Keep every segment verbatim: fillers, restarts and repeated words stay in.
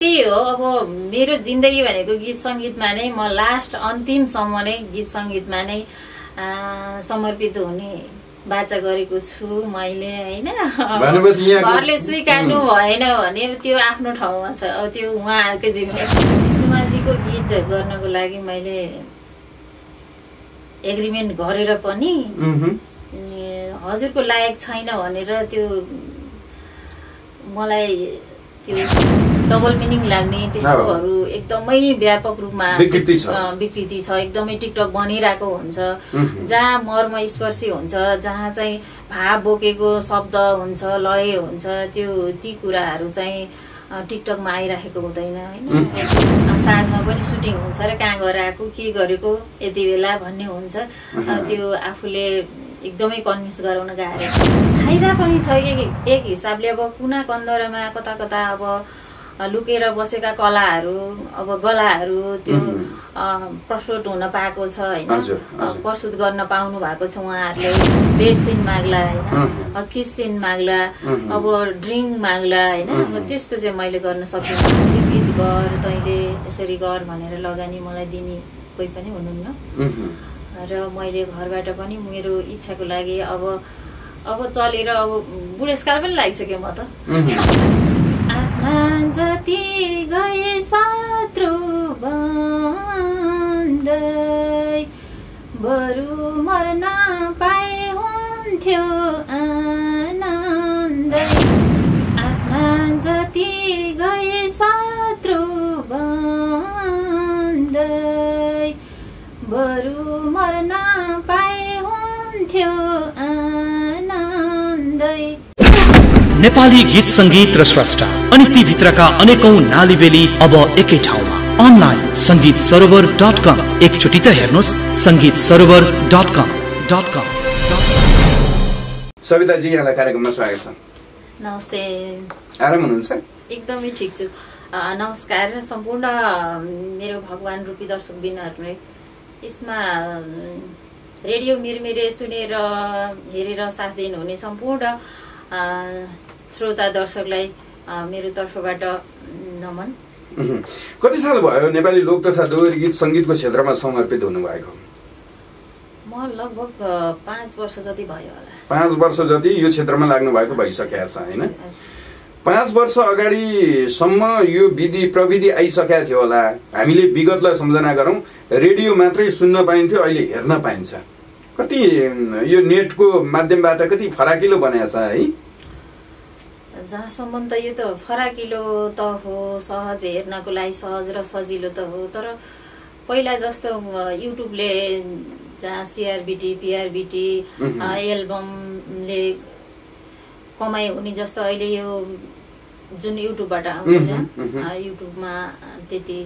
त्यही हो अब मेरो जिन्दगी भनेको गीत सङ्गीतमा नै म लास्ट अन्तिमसम्म नै गीत सङ्गीतमा नै समर्पित हुने बाचा गरेको छु मैले हैन। घरले स्वीकार्नु भएन भने त्यो आफ्नो ठाउँमा छ, अब त्यो उहाँहरुकै जिम्मेवारी। विष्णुमाजीको गीत गर्नको लागि मैले एग्रिमेन्ट गरेर पनि हजुरको लायक छैन भनेर त्यो मलाई त्यो डबल मिनिङ लाग्ने त्यस्तोहरू एकदमै व्यापक रूपमा विकृति छ विकृति छ एकदमै टिकटक बनिरहेको हुन्छ, जहाँ मर्म स्पर्शी हुन्छ, जहाँ चाहिँ भाव बोकेको शब्द हुन्छ, लय हुन्छ, त्यो ती कुराहरू चाहिँ टिकटकमा आइराखेको हुँदैन हैन। साँझमा पनि सुटिङ हुन्छ र कहाँ गएर आएको के गरेको यति बेला भन्ने हुन्छ, त्यो आफूले एकदमै कन्भिन्स गराउन गाह्रो छ। फाइदा पनि छ एक हिसाबले, अब कुना कन्दरमा कता कता अब लुकेर बसेका कलाहरू अब गलाहरू त्यो प्रस्तुत हुन पाएको छ हैन, प्रस्तुत गर्न पाउनु भएको छ उहाँहरूले। बेड सिन माग्ला हैन, किस सिन माग्ला, अब ड्रिङ्क माग्ला हैन, अब त्यस्तो चाहिँ मैले गर्न सकिनँ। गीत गर तैँले यसरी गर भनेर लगानी मलाई दिने कोही पनि हुनुहुन्न र मैले घरबाट पनि मेरो इच्छाको लागि अब अब चलेर अब बुढेसकाल पनि लागिसक्यो म त। आफ्ना जति गए शत्रु बन्दै बरु मर्न पाए हुन्थ्यो आनन्दै। आफ्ना जति गए शत्रु बन्दै बरु मर्न पाए हुन्थ्यो आनन्दै। नेपाली गीत संगीत र स्रष्टा अनि ती भित्रका अनेकौं नालीबेली अब एकै ठाउँमा अनलाइन संगीत सरोवर डट कम। एकचोटि त हेर्नुस् Sangeet Sarovar dot com dot com. Savita ji, यहाँलाई कार्यक्रममा स्वागत छ। नमस्ते। आराम हुनुहुन्छ? एकदमै ठिक छु। नमस्कार सम्पूर्ण मेरो भगवान रूपी दर्शकबिनहरुले यसमा रेडियो मिरमिरे सुनेर हेरेर साथ दिनुहुने सम्पूर्ण श्रोता दर्शकलाई मेरो तर्फबाट नमन। कति साल भयो नेपाली लोक तथा दोहोरी गीत संगीतको क्षेत्रमा समर्पित हुनुभएको? म लगभग पाँच वर्ष जति भयो होला। पाँच वर्ष जति यो क्षेत्रमा लाग्नु भएको भइसकेको छ हैन? पाँच वर्ष अगाडिसम्म यो विधि प्रविधि आइसकेको थियो होला। हामीले विगतलाई सम्झना गरौँ, रेडियो मात्रै सुन्न पाइन्थ्यो, अहिले हेर्न पाइन्छ। कति यो नेटको माध्यमबाट कति फराकिलो बनाएको छ है? जहाँसम्म त यो त फराकिलो त हो, सहज हेर्नको लागि सहज र सजिलो त हो, तर पहिला जस्तो युट्युबले जहाँ सिआरबिटी पिआरबिटी एल्बमले कमाइ हुने जस्तो अहिले यो जुन युट्युबबाट आउँछ युट्युबमा त्यति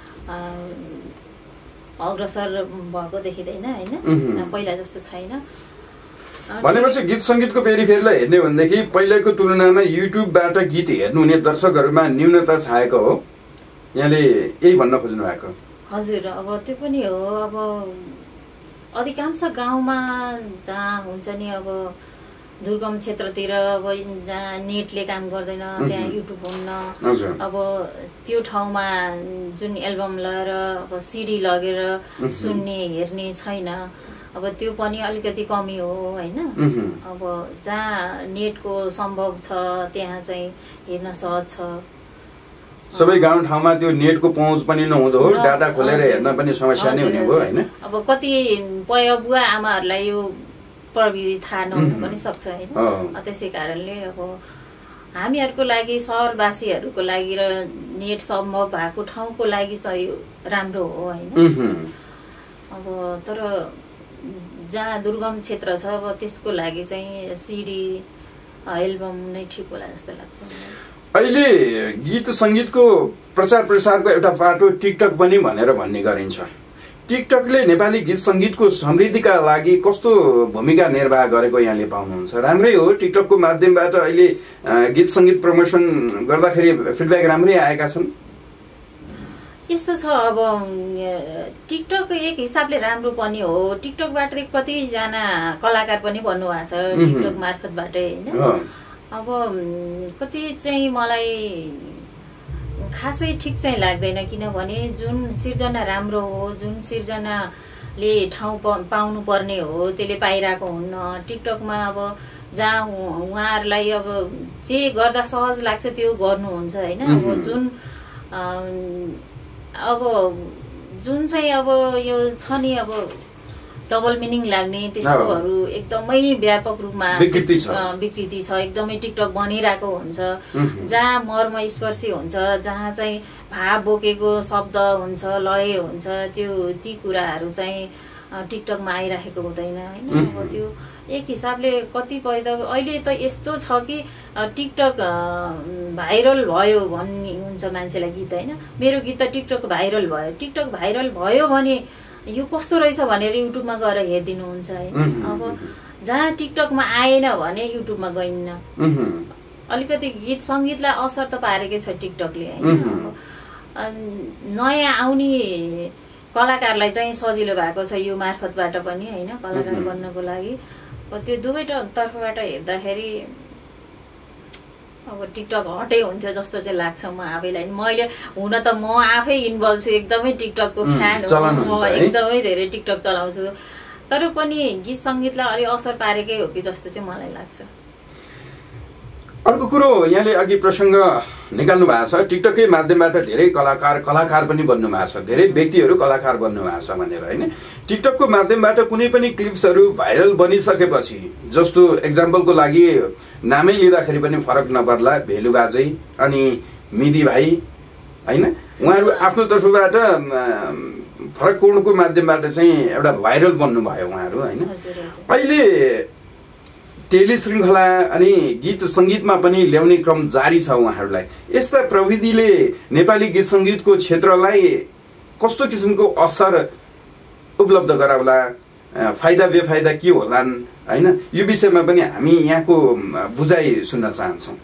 अग्रसर भएको देखिँदैन हैन, पहिला जस्तो छैन। भनेपछि गीत संगीतको पेरिफेरीलाई हेर्ने भनेदेखि पहिलाको तुलनामा युट्युबबाट गीत हेर्नुहुने दर्शकहरूमा न्यूनता छाएको हो, यहाँले यही भन्न खोज्नु भएको? हजुर, अब त्यो पनि हो। अब अधिकांश गाउँमा जहाँ हुन्छ नि अब दुर्गम क्षेत्रतिर अब जहाँ नेटले काम गर्दैन त्यहाँ युट्युब हुन्न, अब त्यो ठाउँमा जुन एल्बम लगाएर अब सिडी लगेर सुन्ने हेर्ने छैन, अब त्यो पनि अलिकति कमी हो हैन। अब जहाँ नेटको सम्भव छ त्यहाँ चाहिँ हेर्न सहज छ। सबै गाउँ ठाउँमा त्यो नेटको पहुँच पनि नहुँदो हो, डाटा खोलेर हेर्न पनि समस्या नै हुने भयो हैन। अब कति पय बुवा आमाहरूलाई यो प्रविधि थाहा नहुन पनि सक्छ हैन। त्यसै कारणले अब हामीहरूको लागि सहरवासीहरूको लागि र नेट सम्भव भएको ठाउँको लागि चाहिँ यो राम्रो हो हैन। अब तर जहाँ दुर्गम क्षेत्र छ अब त्यसको लागि चाहिँ सिडी एल्बम नै ठिक होला जस्तो लाग्छ। अहिले गीत संगीतको प्रचार प्रसारको एउटा पाटो टिकटक पनि भनेर भन्ने गरिन्छ। टिकटकले नेपाली गीत संगीतको समृद्धिका लागि कस्तो भूमिका निर्वाह गरेको यहाँले पाउनुहुन्छ? राम्रै हो, टिकटकको माध्यमबाट अहिले गीत संगीत प्रमोसन गर्दाखेरि फिडब्याक राम्रै आएका छन्। यस्तो छ, अब टिकटक एक हिसाबले राम्रो पनि हो। टिकटकबाट कतिजना कलाकार पनि बन्नुभएको छ टिकटक मार्फतबाटै हैन। अब कति चाहिँ मलाई खासै ठिक चाहिँ लाग्दैन, किनभने जुन सिर्जना राम्रो हो, जुन सिर्जनाले ठाउँ पाउनु पर्ने हो त्यसले पाइरहेको हुन्न। टिकटकमा अब जहाँ उहाँहरूलाई अब जे गर्दा सहज लाग्छ त्यो गर्नुहुन्छ होइन। अब जुन अब जुन चाहिँ अब यो छ नि अब डबल मिनिङ लाग्ने त्यस्तोहरू एकदमै व्यापक रूपमा विकृति छ विकृति छ एकदमै टिकटक बनिरहेको हुन्छ, जहाँ मर्म स्पर्शी हुन्छ, जहाँ चाहिँ भाव बोकेको शब्द हुन्छ, लय हुन्छ, त्यो ती कुराहरू चाहिँ टिकटकमा आइराखेको हुँदैन होइन। अब त्यो एक हिसाबले कतिपय त अहिले त यस्तो छ कि टिकटक भाइरल भयो भन्ने हुन्छ मान्छेलाई गीत होइन। मेरो गीत त टिकटक भाइरल भयो, टिकटक भाइरल भयो भने यो कस्तो रहेछ भनेर युट्युबमा गएर हेरिदिनुहुन्छ होइन। अब जहाँ टिकटकमा आएन भने युट्युबमा गइन्न। अलिकति गीत सङ्गीतलाई असर त पारेकै छ टिकटकले होइन। नयाँ आउने कलाकारलाई चाहिँ सजिलो भएको छ यो मार्फतबाट पनि होइन, कलाकार बन्नको लागि। त्यो दुवै तर्फबाट हेर्दाखेरि अब टिकटक हटै हुन्थ्यो जस्तो चाहिँ लाग्छ म आफैलाई। मैले हुन त म आफै इन्भल्भ छु, एकदमै टिकटकको फ्यान हो, म एकदमै धेरै टिकटक चलाउँछु, तर पनि गीत सङ्गीतलाई अलि असर पारेकै हो कि जस्तो चाहिँ मलाई लाग्छ। अर्को कुरो यहाँले अघि प्रसङ्ग निकाल्नु भएको छ, टिकटकै माध्यमबाट धेरै कलाकार कलाकार पनि बन्नु भएको छ, धेरै व्यक्तिहरू कलाकार बन्नु भएको छ भनेर होइन। टिकटकको माध्यमबाट कुनै पनि क्लिप्सहरू भाइरल बनिसकेपछि, जस्तो एक्जाम्पलको लागि नामै लिँदाखेरि पनि फरक नपर्ला, भेलु बाजै अनि मिदी भाइ होइन, उहाँहरू आफ्नो तर्फबाट फरक कोणको माध्यमबाट चाहिँ एउटा भाइरल बन्नुभयो उहाँहरू होइन। अहिले टेली श्रृङ्खला अनि गीत सङ्गीतमा पनि ल्याउने क्रम जारी छ उहाँहरूलाई। यस्ता प्रविधिले नेपाली गीत सङ्गीतको क्षेत्रलाई कस्तो किसिमको असर उपलब्ध गराउला, फाइदा बेफाइदा के होलान् होइन, यो विषयमा पनि हामी यहाँको बुझाइ सुन्न चाहन्छौँ।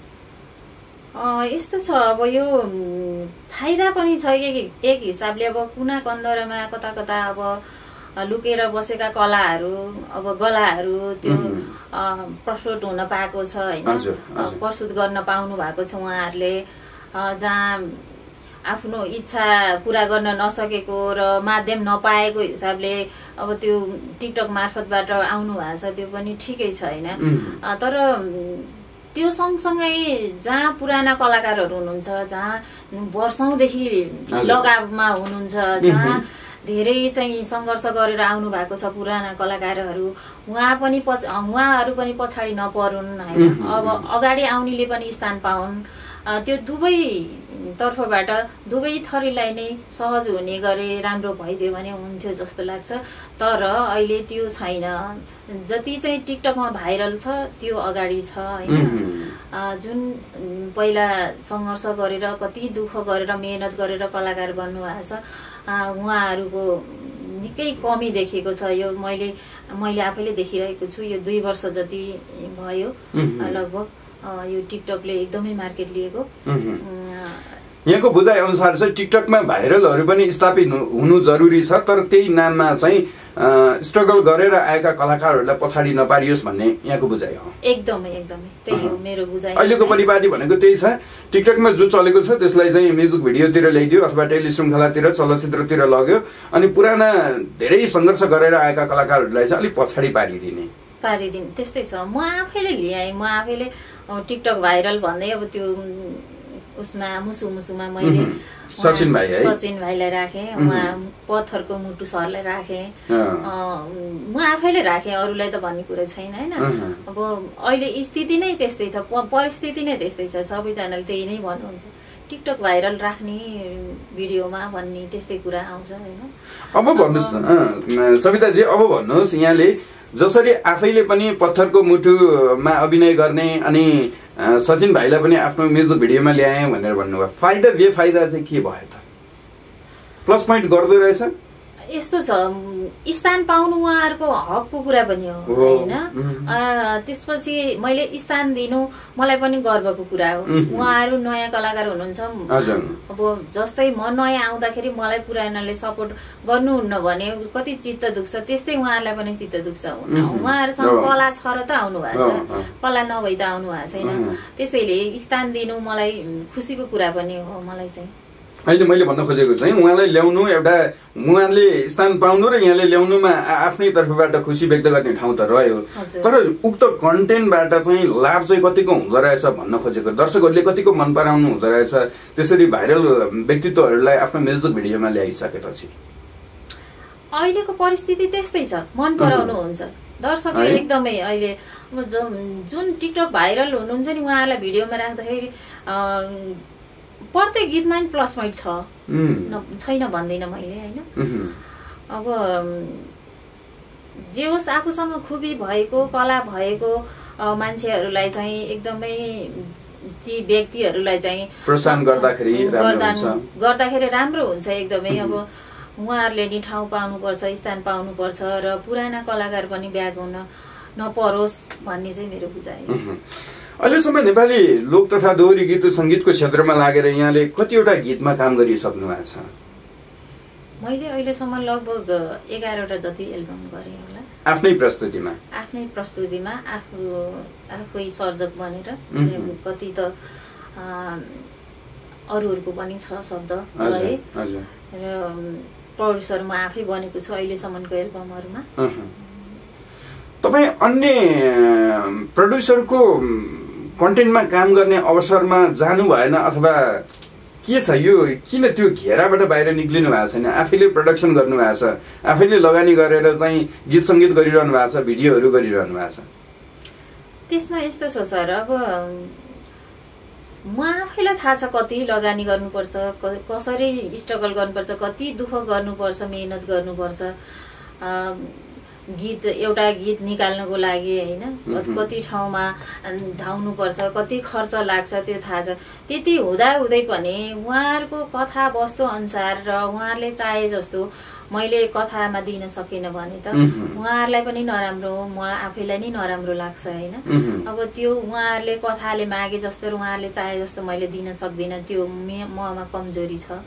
यस्तो छ अब यो फाइदा पनि छ एक हिसाबले। अब कुना कन्दरमा कता कता अब लुकेर बसेका कलाहरू अब गलाहरू त्यो प्रस्तुत हुन पाएको छ होइन, प्रस्तुत गर्न पाउनु भएको छ उहाँहरूले। जहाँ आफ्नो इच्छा पुरा गर्न नसकेको र माध्यम नपाएको हिसाबले अब त्यो टिकटक मार्फतबाट आउनु भएको छ, त्यो पनि ठिकै छ होइन। तर त्यो सँगसँगै जहाँ पुराना कलाकारहरू हुनुहुन्छ, जहाँ वर्षौंदेखि लगावमा हुनुहुन्छ, जहाँ धेरै चाहिँ सङ्घर्ष गरेर आउनु भएको छ पुराना कलाकारहरू, उहाँ पनि उहाँहरू पनि पछाडि नपरुन् होइन, अब अगाडि आउनेले पनि स्थान पाउन्। त्यो दुवै तर्फबाट दुवै थरीलाई नै सहज हुने गरे राम्रो भइदियो भने हुन्थ्यो जस्तो लाग्छ। तर अहिले त्यो छैन। जति चाहिँ टिकटकमा भाइरल छ त्यो अगाडि छ होइन। जुन पहिला सङ्घर्ष गरेर कति दुःख गरेर मेहनत गरेर कलाकार बन्नु भएको छ, उहाँहरूको निकै कमी देखेको छ। यो मैले मैले आफैले देखिरहेको छु। यो दुई वर्ष जति भयो लगभग यो टिकटकले एकदमै मार्केट लिएको। यहाँको बुझाइ अनुसार चाहिँ टिकटकमा भाइरलहरू पनि स्थापित हुनु जरुरी छ, तर त्यही नाममा चाहिँ स्ट्रगल गरेर आएका कलाकारहरूलाई पछाडि नपारियोस् भन्ने यहाँको बुझाइ हो। एकदमै एकदमै त्यही हो मेरो बुझाइ। अहिलेको परिपाटी भनेको त्यही छ। टिकटकमा जो चलेको छ त्यसलाई चाहिँ म्युजिक भिडियोतिर ल्याइदियो अथवा टेली श्रृङ्खलातिर चलचित्रतिर लग्यो, अनि पुराना धेरै सङ्घर्ष गरेर आएका कलाकारहरूलाई चाहिँ अलिक पछाडि पारिदिने पारिदिने त्यस्तै छ। म आफैले ल्याएँ, म आफैले टिकटक भाइरल भन्दै अब त्यो उसमा मुसु मुसुमा मैले सचिन भाइ है सचिन भाइलाई राखेँ, उहाँ पत्थरको मुटु सरलाई राखेँ, म आफैले राखेँ, अरूलाई त भन्ने कुरा छैन होइन। अब अहिले स्थिति नै त्यस्तै छ, परिस्थिति नै त्यस्तै छ, सबैजनाले त्यही नै भन्नुहुन्छ, टिकटक भाइरल राख्ने भिडियोमा भन्ने त्यस्तै कुरा आउँछ होइन। अब भन्नुहोस् सविताजी, अब भन्नुहोस् यहाँले जसरी आफैले पनि पत्थरको मुटुमा अभिनय गर्ने अनि सचिन भाइलाई पनि आफ्नो म्युजिक भिडियोमा ल्याएँ भनेर भन्नुभयो, फाइदा बेफाइदा चाहिँ के भयो त? प्लस पोइन्ट गर्दो रहेछ? यस्तो छ, स्थान पाउनु उहाँहरूको हकको कुरा पनि हो होइन। त्यसपछि मैले स्थान दिनु मलाई पनि गर्वको कुरा हो। उहाँहरू नयाँ कलाकार हुनुहुन्छ, अब जस्तै म नयाँ आउँदाखेरि मलाई पुरानाले सपोर्ट गर्नुहुन्न भने कति चित्त दुख्छ, त्यस्तै उहाँहरूलाई पनि चित्त दुख्छ। उहाँहरूसँग कला छ र त आउनु भएको छ, कला नभई त आउनु भएको छैन। त्यसैले स्थान दिनु मलाई खुसीको कुरा पनि हो। मलाई चाहिँ अहिले मैले भन्न खोजेको चाहिँ उहाँलाई ल्याउनु एउटा उहाँले स्थान पाउनु र यहाँले ल्याउनुमा आफ्नै तर्फबाट खुसी व्यक्त गर्ने ठाउँ त रह्यो, तर उक्त कन्टेन्टबाट चाहिँ लाभ चाहिँ कतिको हुँदो रहेछ भन्न खोजेको, दर्शकहरूले कतिको मन पराउनु हुँदो रहेछ त्यसरी भाइरल व्यक्तित्वहरूलाई आफ्नो म्युजिक भिडियोमा ल्याइसकेपछि? अहिलेको परिस्थिति त्यस्तै छ, मन पराउनु हुन्छ दर्शकले एकदमै। अहिले जुन टिकटक भाइरल हुनुहुन्छ नि उहाँहरूलाई भिडियोमा राख्दाखेरि प्रत्येक गीतमा नि प्लस पोइन्ट छ, छैन भन्दैन मैले होइन। अब जे होस् आफूसँग खुबी भएको कला भएको मान्छेहरूलाई चाहिँ एकदमै ती व्यक्तिहरूलाई चाहिँ प्रोत्साहन गर्दाखेरि गर्दाखेरि राम्रो हुन्छ एकदमै। अब उहाँहरूले नि ठाउँ पाउनुपर्छ, स्थान पाउनुपर्छ र पुराना कलाकार पनि ब्याक हुन नपरोस् भन्ने चाहिँ मेरो बुझाइ। अहिलेसम्म नेपाली लोक तथा दोहोरी गीत सङ्गीतको क्षेत्रमा लागेर यहाँले कतिवटा गीतमा काम गरिसक्नु भएको छ? मैले अहिलेसम्म लगभग एघारवटा जति एल्बम गरेँ होला, आफ्नै प्रस्तुतिमा आफ्नै प्रस्तुतिमा आफू आफै सर्जक बनेर। कति त अरूहरूको पनि छ शब्द है, र प्रड्युसर म आफै बनेको छु अहिलेसम्मको एल्बमहरूमा। तपाईँ अन्य प्रड्युसरको कन्टेन्टमा काम गर्ने अवसरमा जानु भएन अथवा के छ यो, किन त्यो घेराबाट बाहिर निक्लिनु भएको छैन? आफैले प्रोडक्सन गर्नु भएको छ, आफैले लगानी गरेर चाहिँ गीत सङ्गीत गरिरहनु भएको छ, भिडियोहरू गरिरहनु भएको छ। त्यसमा यस्तो छ सर, अब म आफैलाई थाहा छ कति लगानी गर्नुपर्छ, कसरी स्ट्रगल गर्नुपर्छ, कति दुःख गर्नुपर्छ, मेहनत गर्नुपर्छ गीत एउटा गीत निकाल्नको लागि होइन। कति ठाउँमा धाउनुपर्छ, कति खर्च लाग्छ त्यो थाहा छ। त्यति हुँदा हुँदै पनि उहाँहरूको कथा वस्तु अनुसार र उहाँहरूले चाहे जस्तो मैले कथामा दिन सकिनँ भने त उहाँहरूलाई पनि नराम्रो, मलाई आफैलाई नै नराम्रो लाग्छ होइन। अब त्यो उहाँहरूले कथाले मागे जस्तो र उहाँहरूले चाहे जस्तो मैले दिन सक्दिनँ, त्यो ममा कमजोरी छ।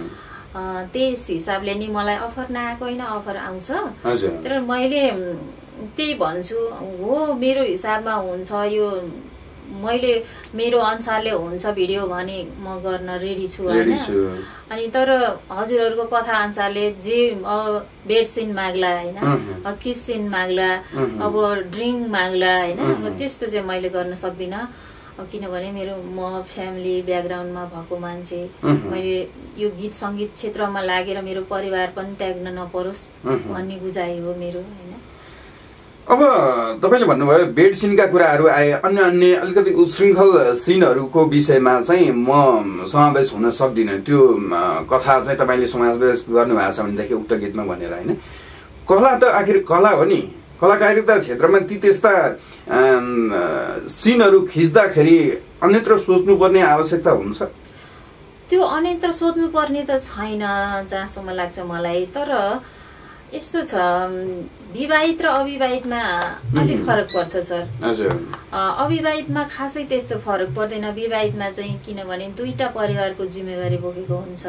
त्यस हिसाबले नि मलाई अफर नआएको होइन, अफर आउँछ, तर मैले त्यही भन्छु हो मेरो हिसाबमा हुन्छ, यो मैले मेरो अनुसारले हुन्छ भिडियो भने म गर्न रेडी छु होइन। अनि तर हजुरहरूको कथा अनुसारले जे बेड सिन माग्ला होइन, किस सिन माग्ला, अब ड्रिङ्क माग्ला होइन, त्यस्तो चाहिँ मैले गर्न सक्दिनँ। किनभने मेरो म फ्यामिली ब्याकग्राउन्डमा भएको मान्छे, मैले यो गीत सङ्गीत क्षेत्रमा लागेर मेरो परिवार पनि त्याग्न नपरोस् भन्ने बुझाइ हो मेरो होइन। अब तपाईँले भन्नुभयो बेड सिनका कुराहरू आए, अन्य अन्य अलिकति उच्छृङ्खल सिनहरूको विषयमा चाहिँ म समावेश हुन सक्दिनँ। त्यो कथा चाहिँ तपाईँले समावेश गर्नुभएको छ भनेदेखि उक्त गीतमा भनेर होइन। कला त आखिर कला हो नि, कलाकारिता क्षेत्रमा ती त्यस्ता सिनहरू खिच्दाखेरि अन्यत्र सोच्नुपर्ने आवश्यकता हुन्छ? त्यो अन्यत्र सोच्नुपर्ने त छैन जहाँसम्म लाग्छ मलाई। तर यस्तो छ, विवाहित र अविवाहितमा अलिक फरक पर्छ सर। अविवाहितमा खासै त्यस्तो फरक पर्दैन, विवाहितमा चाहिँ किनभने दुईटा परिवारको जिम्मेवारी बोकेको हुन्छ,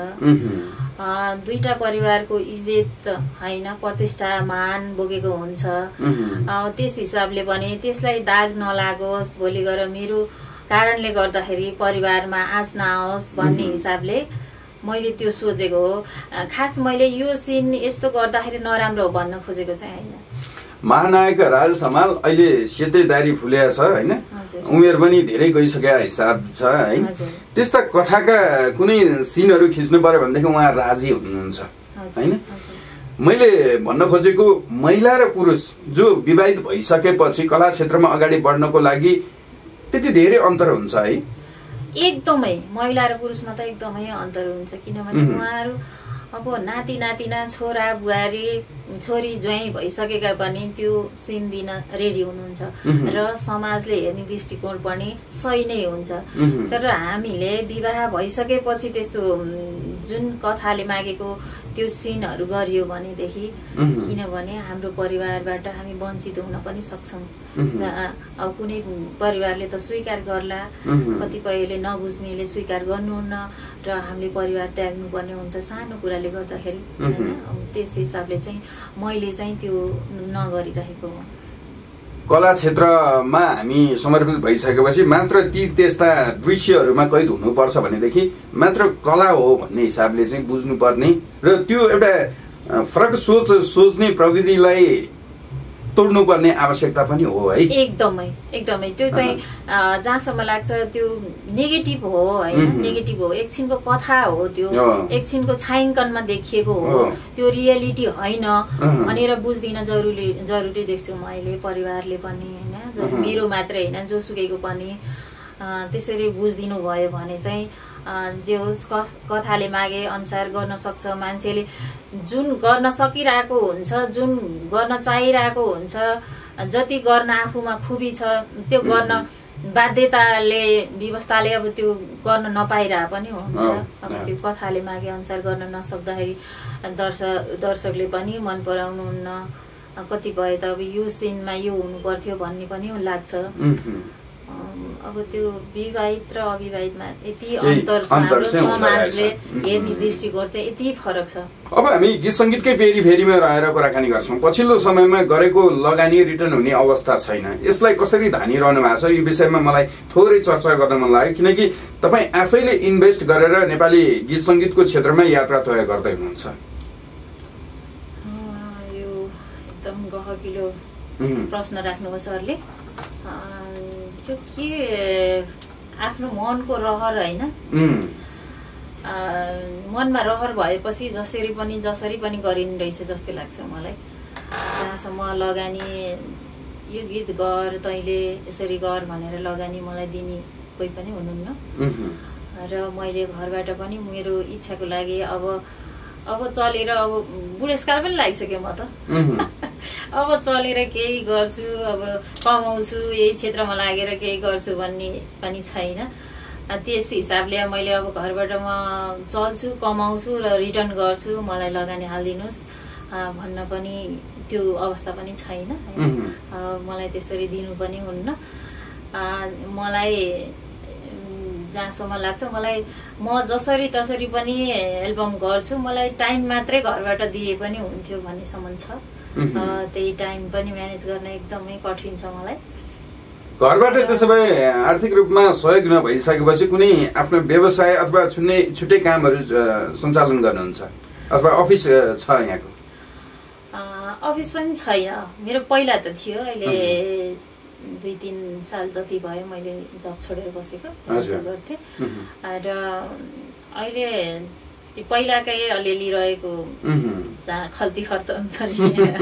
दुईटा परिवारको इज्जत होइन प्रतिष्ठा मान बोकेको हुन्छ। त्यस हिसाबले भने त्यसलाई दाग नलागोस्, भोलि गएर मेरो कारणले गर्दाखेरि परिवारमा आँच नआओस् भन्ने हिसाबले मैले त्यो सोचेको हो। खास मैले यो सिन यस्तो गर्दाखेरि नराम्रो हो भन्न खोजेको चाहिँ होइन। महानायक राज समाल अहिले सेतै दारी फुलेको छ होइन, उमेर पनि धेरै गइसकेका हिसाब छ है। त्यस्ता कथाका कुनै सिनहरू खिच्नु पर्यो भनेदेखि उहाँ राजी हुनुहुन्छ होइन। मैले भन्न खोजेको महिला र पुरुष जो विवाहित भइसकेपछि कला क्षेत्रमा अगाडि बढ्नको लागि त्यति धेरै अन्तर हुन्छ है? एकदमै महिला र पुरुषमा त एकदमै अन्तर हुन्छ, किनभने उहाँहरू अब नाति नातिना छोरा बुहारी छोरी ज्वाइँ भइसकेका पनि त्यो सिन दिन रेडी हुनुहुन्छ र समाजले हेर्ने दृष्टिकोण पनि सही नै हुन्छ। तर हामीले विवाह भइसकेपछि त्यस्तो जुन कथाले मागेको त्यो सिनहरू गरियो भनेदेखि किनभने हाम्रो परिवारबाट हामी वञ्चित हुन पनि सक्छौँ। जहाँ अब कुनै परिवारले त स्वीकार गर्ला, कतिपयले नबुझ्नेले स्वीकार गर्नुहुन्न र हामीले परिवार त्याग्नुपर्ने हुन्छ सानो कुराले गर्दाखेरि होइन। त्यस हिसाबले चाहिँ मैले चाहिँ त्यो नगरिरहेको हो। कला क्षेत्रमा हामी समर्पित भइसकेपछि मात्र ती त्यस्ता दृश्यहरूमा कैद हुनुपर्छ भनेदेखि मात्र कला हो भन्ने हिसाबले चाहिँ बुझ्नुपर्ने र त्यो एउटा फरक सोच सोच्ने प्रविधिलाई तोड्नुपर्ने आवश्यकता पनि हो है। एकदमै एकदमै त्यो चाहिँ जहाँसम्म लाग्छ त्यो नेगेटिभ हो होइन, नेगेटिभ हो, एकछिनको कथा हो, त्यो एकछिनको छायाङ्कनमा देखिएको हो, त्यो रियालिटी होइन भनेर बुझ्दिन जरुरी जरुरी देख्छु मैले। परिवारले पनि होइन, मेरो मात्रै होइन जोसुकैको पनि त्यसरी बुझिदिनु भयो भने चाहिँ जे होस् कथाले मागे अनुसार गर्न सक्छ। मान्छेले जुन गर्न सकिरहेको हुन्छ, जुन गर्न चाहिरहेको हुन्छ, जति गर्न आफूमा खुबी छ त्यो गर्न बाध्यताले व्यवस्थाले अब त्यो गर्न नपाइरहे पनि हुन्छ। अब त्यो कथाले मागे अनुसार गर्न नसक्दाखेरि दर्शक दर्शकले पनि मन पराउनुहुन्न। कतिपय त अब यो सिनमा यो हुनु पर्थ्यो भन्ने पनि लाग्छ। अब त्यो विवाहित र अविवाहितमा यति अन्तर छ, हाम्रो समाजले हेर्ने दृष्टिकोण चाहिँ यति फरक छ। अब हामी गीत संगीतकै फेरि फेरिमा रहेर कुराकानी गर्छौँ। पछिल्लो समयमा गरेको लगानी रिटर्न हुने अवस्था छैन, यसलाई कसरी धानिरहनु भएको छ यो विषयमा मलाई थोरै चर्चा गर्न मन लाग्यो, किनकि तपाईँ आफैले इन्भेस्ट गरेर नेपाली गीत संगीतको क्षेत्रमा यात्रा तय गर्दै हुनुहुन्छ। यो एकदम गहकिलो प्रश्न राख्नुभयो सरले। त्यो के आफ्नो मनको रहर होइन, मनमा रहर भएपछि जसरी पनि जसरी पनि गरिने रहेछ जस्तो लाग्छ मलाई। जहाँसम्म लगानी यो गीत गर तैँले यसरी गर भनेर लगानी मलाई दिने कोही पनि हुनुहुन्न र मैले घरबाट पनि मेरो इच्छाको लागि अब अब चलेर अब बुढेसकाल पनि लागिसक्यो म त अब चलेर केही गर्छु, अब कमाउँछु, यही क्षेत्रमा लागेर केही गर्छु भन्ने पनि छैन। त्यस हिसाबले मैले अब घरबाट म चल्छु, कमाउँछु र रिटर्न गर्छु, मलाई लगानी हालिदिनुहोस् भन्न पनि त्यो अवस्था पनि छैन। मलाई त्यसरी दिनु पनि हुन्न। मलाई जहाँसम्म लाग्छ मलाई म जसरी तसरी पनि एल्बम गर्छु, मलाई टाइम मात्रै घरबाट दिए पनि हुन्थ्यो भन्नेसम्म छ। त्यही टाइम पनि म्यानेज गर्न एकदमै कठिन छ मलाई। घरबाट त्यसो भए आर्थिक रूपमा सहयोग नभइसकेपछि कुनै आफ्नो व्यवसाय अथवा छुट्टै छुट्टै कामहरू सञ्चालन गर्नुहुन्छ अथवा अफिस छ यहाँको? अफिस पनि छैन मेरो, पहिला त थियो, अहिले दुई तिन साल जति भयो मैले जब छोडेर बसेको गर्थेँ र अहिले पहिलाकै अलिअलि रहेको जहाँ खल्ती खर्च हुन्छ नि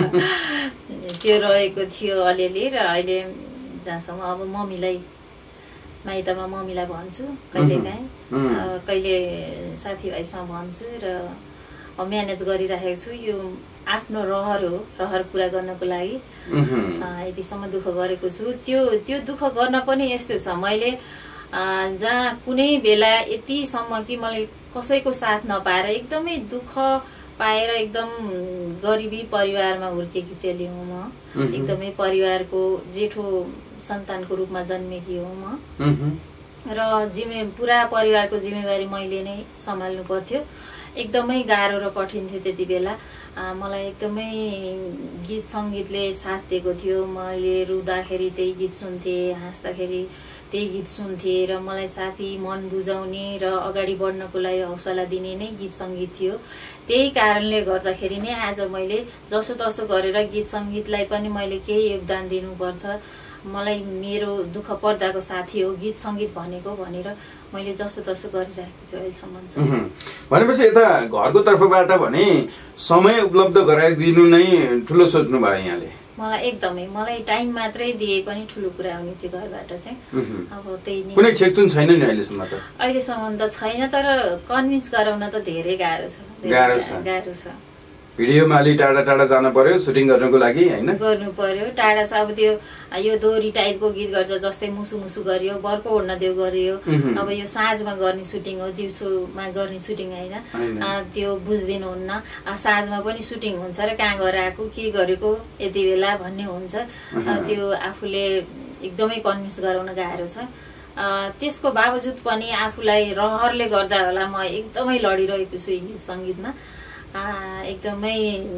त्यो रहेको थियो अलिअलि र अहिले जहाँसम्म अब मम्मीलाई माइतमा मम्मीलाई भन्छु कहिलेकाहीँ, कहिले साथीभाइसँग भन्छु र अब म्यानेज गरिराखेको छु। यो आफ्नो रहर हो, रहर पुरा गर्नको लागि यतिसम्म दुःख गरेको छु। त्यो त्यो दुःख गर्न पनि यस्तो छ, मैले जहाँ कुनै बेला यतिसम्म कि मलाई कसैको साथ नपाएर एकदमै दुःख पाएर एकदम गरिबी परिवारमा हुर्केकी चेली हुँ म। एकदमै परिवारको जेठो सन्तानको रूपमा जन्मेकी हुँ म र जिम्मे पुरा परिवारको जिम्मेवारी मैले नै सम्हाल्नु पर्थ्यो। एकदमै गाह्रो र कठिन थियो त्यति बेला। मलाई एकदमै गीत सङ्गीतले साथ दिएको थियो। मैले रुँदाखेरि त्यही गीत सुन्थेँ, हाँस्दाखेरि त्यही गीत सुन्थेँ र मलाई साथी मन बुझाउने र अगाडि बढ्नको लागि हौसला दिने नै गीत सङ्गीत थियो। त्यही कारणले गर्दाखेरि नै आज मैले जसो तसो गरेर गीत सङ्गीतलाई पनि मैले केही योगदान दिनुपर्छ, मलाई मेरो दुःख पर्दाको साथी हो गीत सङ्गीत भनेको भनेर मैले जसो तसो गरिरहेको छु अहिलेसम्म। भनेपछि यता घरको तर्फबाट भने समय उपलब्ध गराइदिनु नै ठुलो सोच्नु भयो यहाँले? मलाई एकदमै, मलाई टाइम मात्रै दिए पनि ठुलो कुरा हुने थियो घरबाट चाहिँ। अब त्यही नै, कुनै छेकथुन छैन नि अहिलेसम्म त? अहिलेसम्म त छैन, तर कन्भिन्स गराउन त धेरै गाह्रो छ, गाह्रो छ गाह्रो छ। भिडियोमा अलि टाढा टाढा जानु पर्यो सुटिङ गर्नको लागि हैन गर्नु पर्यो टाढा छ अब त्यो यो दोरी टाइपको गीत गर्छ जस्तै मुसु मुसु गरियो बर्को ओड्न देऊ गरियो अब यो साँझमा गर्ने सुटिङ हो दिउँसोमा गर्ने सुटिङ हैन त्यो बुझ्दिनुहुन्न साँझमा पनि सुटिङ हुन्छ र कहाँ गएर आएको के गरेको यति बेला भन्ने हुन्छ त्यो आफूले एकदमै कन्भिन्स गराउन गाह्रो छ त्यसको बावजुद पनि आफूलाई रहरले गर्दा होला म एकदमै लडिरहेको छु गीत संगीतमा एकदमै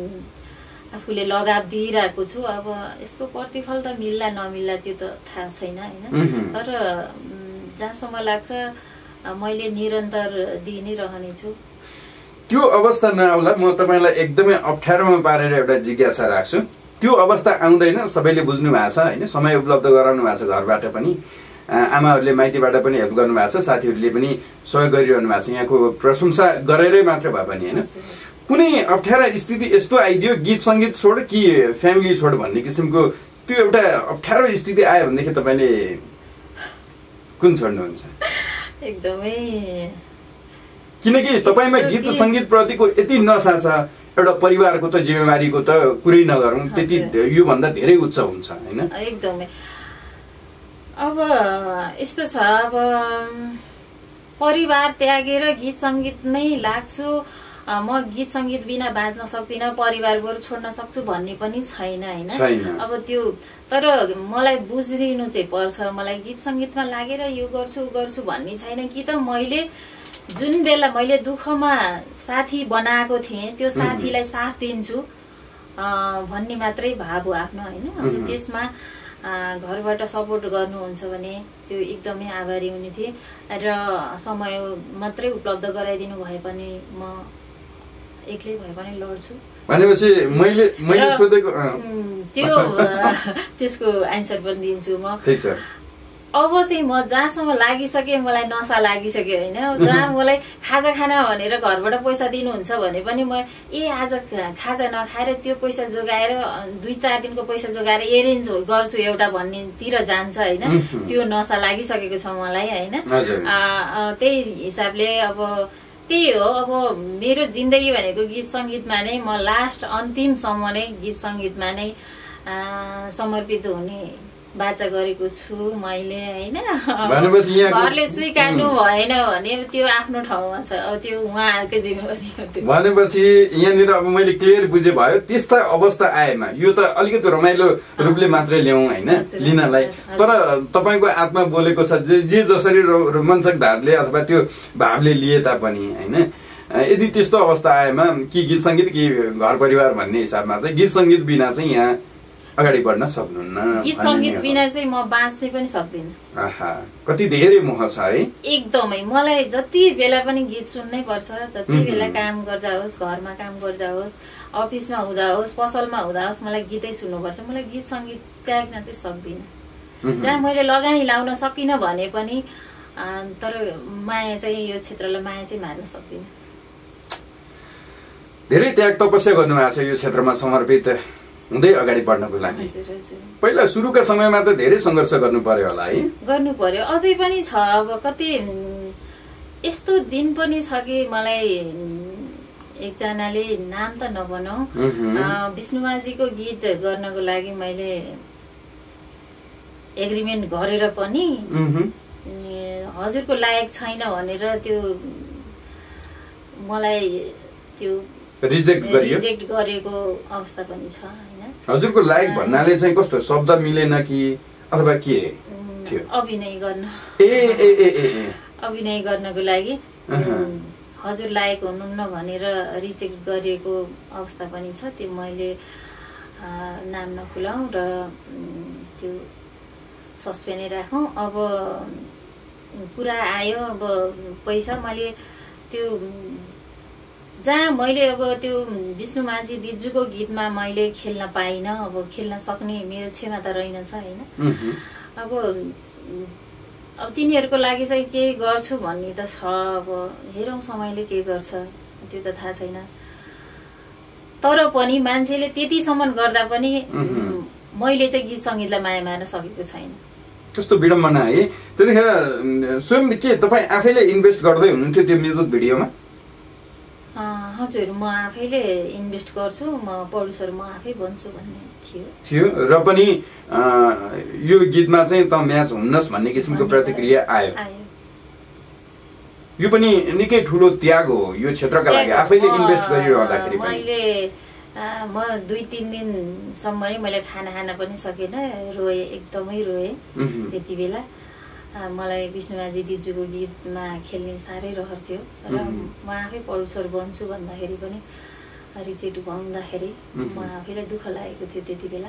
आफूले लगाव दिइरहेको छु अब यसको प्रतिफल त मिल्ला नमिल्ला त्यो त थाहा छैन हैन तर जहाँसम्म लाग्छ मैले निरन्तर दिइ नै रहनेछु त्यो अवस्था नआउला म तपाईलाई एकदमै अप्ठ्यारोमा पारेर एउटा जिज्ञासा राख्छु त्यो अवस्था आउँदैन सबैले बुझ्नु भएको छ हैन समय उपलब्ध गराउनु भएको छ घरबाट पनि आमाहरूले माइतीबाट पनि हेल्प गर्नु भएको छ साथीहरूले पनि सहयोग गरिरहनु भएको छ यहाँको प्रशंसा गरेरै मात्र भए पनि हैन कुनै अप्ठ्यारा स्थिति यस्तो आइदियो गीत संगीत छोड कि फ्यामिली छोड भन्ने किसिमको त्यो एउटा अप्ठ्यारो स्थिति आयो भनेदेखि तपाईले कुन छोड्नुहुन्छ एकदमै किनकि तपाईमा गीत संगीत प्रतिको यति नसा छ एउटा परिवारको त जिम्मेवारीको त कुरै नगरौं त्यति यो भन्दा धेरै उच्च हुन्छ हैन एकदमै अब यस्तो छ अब परिवार त्यागेर गीत संगीतमै लाग्छु म गीत संगीत बिना बाँच्न सक्दिन परिवार बरु छोड्न सक्छु भन्ने पनि छैन हैन अब त्यो तर मलाई बुझिदिनु चाहिँ पर्छ मलाई गीत संगीतमा लागेर यो गर्छु गर्छु भन्ने छैन कि त मैले जुन बेला मैले दुःखमा साथी बनाएको थिएँ त्यो साथीलाई साथ दिन्छु भन्ने मात्रै भाव हो आफ्नो हैन अब त्यसमा घरबाट सपोर्ट गर्नुहुन्छ भने त्यो एकदमै आभारी हुने थिए र समय मात्रै उपलब्ध गराइदिनु भए पनि म एक्लै भए पनि लड्छु भनेपछि मैले मैले सोधेको त्यो त्यसको आन्सर पनि दिन्छु म ठीक छ अब चाहिँ म जहाँसम्म लागिसके मलाई नसा लागिसक्यो हैन जहाँ मलाई खाजा खाना भनेर घरबाट पैसा दिनुहुन्छ भने पनि म ए आज खाजा नखाएर त्यो पैसा जोगाएर दुई चार दिनको पैसा जोगाएर एरेन्ज गर्छु एउटा भन्नेतिर जान्छ हैन त्यो नसा लागिसकेको छ मलाई हैन त्यही हिसाबले अब त्यही हो अब मेरो जिन्दगी भनेको गीत संगीतमा नै म लास्ट अन्तिमसम्म नै गीत संगीतमा नै समर्पित हुने बाचा गरेको छु मैले हैन घरले स्वीकार्नु भएन भने त्यो आफ्नो ठाउँमा छ अब त्यो उहाँहरुको जिम्मेवारी हो त्यो भनेपछि यहाँनिर अब मैले क्लियर बुझे भयो त्यस्ता अवस्था आएमा यो त अलिकति रमाइलो रूपले मात्रै ल्याउँ हैन लिनलाई तर तपाईको आत्मा बोलेको छ जे जसरी रोमाञ्चक धारले अथवा त्यो भावले लिए तापनि हैन यदि त्यस्तो अवस्था आएमा कि गीत संगीत कि घर परिवार भन्ने हिसाबमा चाहिँ गीत संगीत बिना चाहिँ यहाँ अगाडि बढ्न सक्नुहुन्न गीत संगीत बिना चाहिँ म बाँच्नै पनि सक्दिन आहा कति धेरै मोह छ है एकदमै मलाई जति बेला पनि गीत सुन्नै पर्छ जति बेला काम गर्दा होस् घरमा काम गर्दा होस् अफिसमा हुँदा होस् पसलमा हुँदा होस् मलाई गीतै सुन्नुपर्छ मलाई गीत संगीत त्याग्न चाहिँ सक्दिन जहाँ मैले लगानी लाउन सकिन भने पनि तर माया चाहिँ यो क्षेत्रलाई माया चाहिँ मार्न सक्दिन धेरै त्याग तपस्या गर्नुभएको छ यो क्षेत्रमा समर्पित हुँदै अगाडि बढ्नको लागि पहिला सुरुका समयमा त धेरै संघर्ष गर्नु पर्यो होला है गर्नु पर्यो अझै पनि छ अब कति यस्तो दिन पनि छ कि मलाई एकजनाले नाम त नबनाऊ विष्णुमाजीको गीत गर्नको लागि मैले एग्रिमेन्ट गरेर पनि हजुरको लायक छैन भनेर त्यो मलाई त्यो रिजेक्ट गरियो रिजेक्ट गरेको अवस्था पनि छ हैन हजुरको लायक भन्नाले चाहिँ कस्तो शब्द मिलेन कि अथवा के थियो अभिनय गर्न ए ए ए ए अभिनय गर्नको लागि हजुर लायक हुनुहुन्न भनेर रिजेक्ट गरिएको अवस्था पनि छ त्यो मैले नाम नखुलाऊ र त्यो सस्पेन्डै राखौं अब कुरा आयो अब पैसा मैले त्यो जहाँ मैले अब त्यो विष्णु माझी दिजुको गीतमा मैले खेल्न पाइन अब खेल्न सक्ने मेरो क्षमता रहेनछ हैन अब अब तिनीहरुको लागि चाहिँ के गर्छु भन्ने त छ अब हेरौं समयले के गर्छ त्यो त थाहा छैन तर पनि मान्छेले त्यतिसम्म गर्दा पनि मैले चाहिँ गीत संगीतलाई माया मार्न सकेको छैन कस्तो विडम्बना है त्यतिखेर स्वयं के तपाई आफैले इन्भेस्ट गर्दै हुनुहुन्थ्यो त्यो म्युजिक भिडियोमा हजुर, म आफैले इन्भेस्ट गर्छु, म प्रड्युसर म आफै बन्छु भन्ने थियो थियो र पनि यो गीतमा चाहिँ त म्याच हुन्नस् भन्ने किसिमको प्रतिक्रिया आयो। यो पनि निकै ठुलो त्याग हो यो क्षेत्रका लागि, आफैले इन्भेस्ट गरिरहँदाखेरि पनि। मैले म दुई तिन दिनसम्म नै मैले खाना खान पनि सकेन, रोएँ, एकदमै रोएँ त्यति बेला। मलाई विष्णु माझी दिजुको गीतमा खेल्ने साह्रै रहर थियो र म आफै प्रड्युसर बन्छु भन्दाखेरि पनि रिजेक्ट भन्दाखेरि म आफैलाई दुःख लागेको थियो त्यति बेला।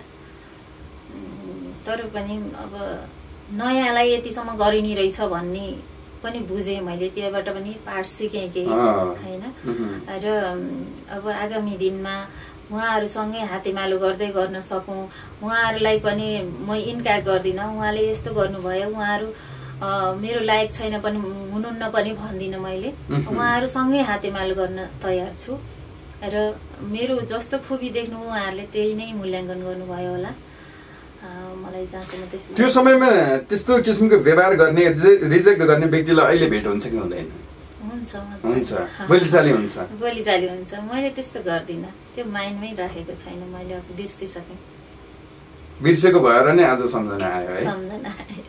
तर पनि अब नयाँलाई यतिसम्म गरिने रहेछ भन्ने पनि बुझेँ मैले, त्योबाट पनि पाठ सिकेँ केही होइन। र अब आगामी दिनमा उहाँहरूसँगै हातेमालो गर्दै गर्न सकौँ, उहाँहरूलाई पनि म इन्कार गर्दिनँ। उहाँले यस्तो गर्नुभयो, उहाँहरू मेरो लायक छैन पनि हुनुहुन्न पनि भन्दिनँ मैले। उहाँहरूसँगै हातेमालो गर्न तयार छु र मेरो जस्तो खुबी देख्नु उहाँहरूले त्यही नै मूल्याङ्कन गर्नुभयो होला। मलाई जहाँसम्म त्यस्तो त्यो समयमा त्यस्तो किसिमको व्यवहार गर्ने, रिजेक्ट गर्ने व्यक्तिलाई अहिले भेट हुन्छ कि हुँदैन? हुन्छ हुन्छ, बोलीचाली हुन्छ, बोलीचाली हुन्छ। मैले त्यस्तो गर्दिनँ, त्यो माइन्डमै राखेको छैन, मैले अब बिर्सिसकेँ। बिर्सेको भएर नै आज सम्झना आयो है? सम्झना आयो।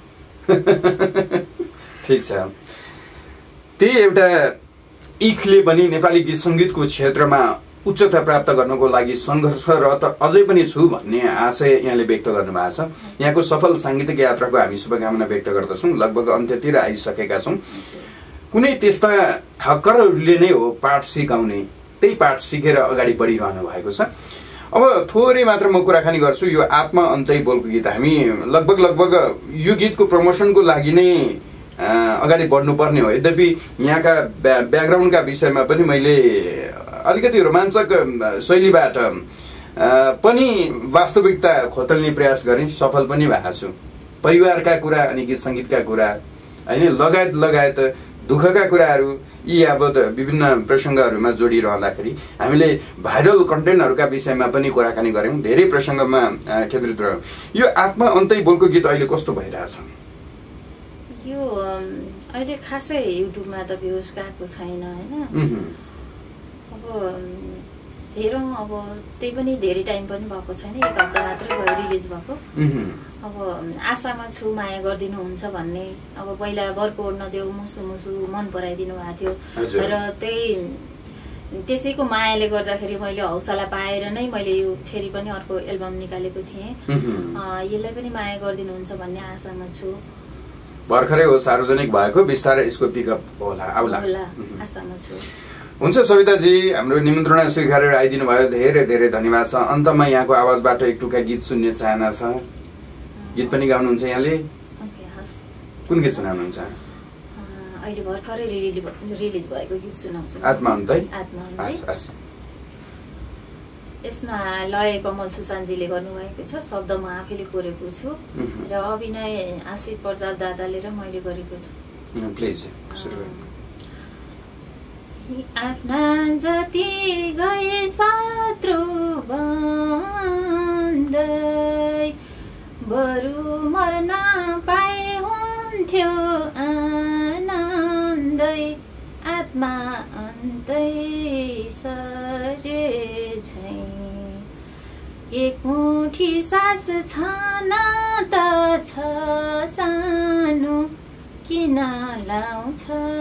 ठिक छ। त्यही एउटा इखले पनि नेपाली गीत सङ्गीतको क्षेत्रमा उच्चता प्राप्त गर्नको लागि सङ्घर्षरत अझै पनि छु भन्ने आशय यहाँले व्यक्त गर्नुभएको छ। यहाँको सफल साङ्गीतिक यात्राको हामी शुभकामना व्यक्त गर्दछौँ। लगभग अन्त्यतिर आइसकेका छौँ। कुनै त्यस्ता ठक्करहरूले नै हो पाठ सिकाउने, त्यही पाठ सिकेर अगाडि बढिरहनु भएको छ। अब थोरै मात्र म कुराकानी गर्छु। यो आत्मा अन्तै बोलको गीत हामी लगभग लगभग यो गीतको प्रमोसनको लागि नै अगाडि बढ्नुपर्ने हो। यद्यपि यहाँका ब्याकग्राउन्डका विषयमा पनि मैले अलिकति रोमाञ्चक शैलीबाट पनि वास्तविकता खोतल्ने प्रयास गरेँ, सफल पनि भएको छु। परिवारका कुरा अनि गीत सङ्गीतका कुरा होइन, लगायत लगायत दुःखका कुराहरू, यी यावत विभिन्न प्रसङ्गहरूमा जोडिरहँदाखेरि हामीले भाइरल कन्टेन्टहरूका विषयमा पनि कुराकानी गऱ्यौँ, धेरै प्रसङ्गमा केन्द्रित रह्यौँ। यो आत्मा अन्तै बोलको गीत अहिले कस्तो भइरहेछ? यो अहिले खासै युट्युबमा त भ्युज गएको छैन होइन। अब हेरौँ, अब त्यही पनि धेरै टाइम पनि भएको छैन, एक हप्ता मात्रै भयो रिलिज भएको। अब आशामा छु माया गरिदिनुहुन्छ भन्ने। अब पहिला बर्को नदेऊ मुसु मुसु मन पराइदिनु भएको थियो र त्यही त्यसैको मायाले गर्दाखेरि मैले हौसला पाएर नै मैले यो फेरि पनि अर्को एल्बम निकालेको थिएँ। यसलाई पनि माया गरिदिनुहुन्छ भन्ने आशामा छु। भर्खरै हो सार्वजनिक भएको, बिस्तारै यसको पिकअप होला आउला आशामा छु। हुन्छ सविताजी, हाम्रो निमन्त्रणा स्वीकारेर आइदिनु भयो, धेरै धेरै धन्यवाद छ। अन्तमा यहाँको आवाजबाट एक टुक्का गीत सुन्ने चाहना छ। गीत पनि गाउनुहुन्छ यहाँले? कुन गीत सुनाउनुहुन्छ? अहिले भर्खरै रिलिज भएको गीत सुनाउँछु, आत्मा अन्तै। आत्मा अन्तै। यसमा लय कमल सुशान्तजीले गर्नुभएको छ, शब्द म आफैले कोरेको छु र अभिनय आशिष प्रसाद दादाले र मैले गरेको छु। प्लिज सुरु गर्नु। आफ्ना जति गए शत्रु बन्दै, बरु मर्न पाए हुन्थ्यो आनन्दै। आत्मा अन्तै सरे झैं, एक मुठी सास छान त छ सानो, किन लाउँछ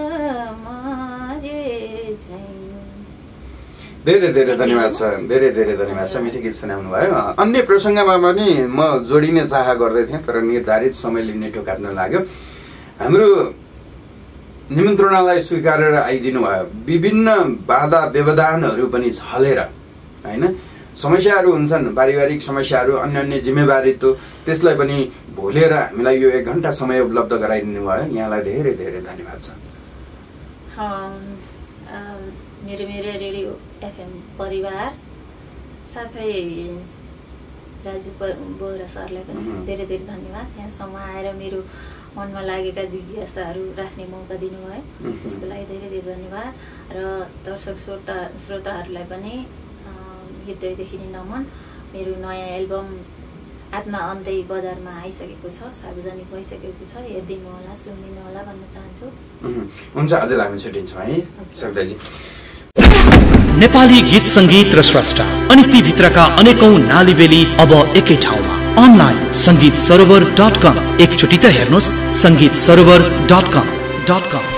मरे झैं। धेरै धेरै धन्यवाद छ, धेरै धेरै धन्यवाद छ। मिठी गीत सुनाउनु भयो। अन्य प्रसङ्गमा पनि म जोडिने चाह गर्दै थिएँ, तर निर्धारित समयले नेटो काट्न लाग्यो। हाम्रो निमन्त्रणालाई स्वीकारेर आइदिनु भयो। विभिन्न बाधा व्यवधानहरू पनि झलेर होइन, समस्याहरू हुन्छन्, पारिवारिक समस्याहरू, अन्य अन्य जिम्मेवारीत्व, त्यसलाई पनि भुलेर हामीलाई यो एक घण्टा समय उपलब्ध गराइदिनु भयो। यहाँलाई धेरै धेरै धन्यवाद छ। मेरो मेरो रेडियो एफएम परिवार साथै राजु बोरा सरलाई पनि धेरै धेरै धन्यवाद। यहाँसम्म आएर मेरो मनमा लागेका जिज्ञासाहरू राख्ने मौका दिनुभयो, त्यसको लागि धेरै धेरै धन्यवाद। र दर्शक श्रोता श्रोताहरूलाई पनि हृदयदेखि नै नमन। मेरो नयाँ एल्बम आत्मा अन्तै बजारमा आइसकेको छ, सार्वजनिक भइसकेको छ, हेरिदिनु होला, सुनिदिनु होला भन्न चाहन्छु। हुन्छ, आजलाई हामी छुट्टिन्छौँ है सविताजी। नेपाली गीत संगीत र स्रष्टा अनि ती भित्रका अनेकौं नालीबेली अब एकै ठाउँमा। अनलाइन संगीत सरोवर डट कम, एकचोटि त हेर्नुहोस् संगीत सरोवर डट कम डट कम।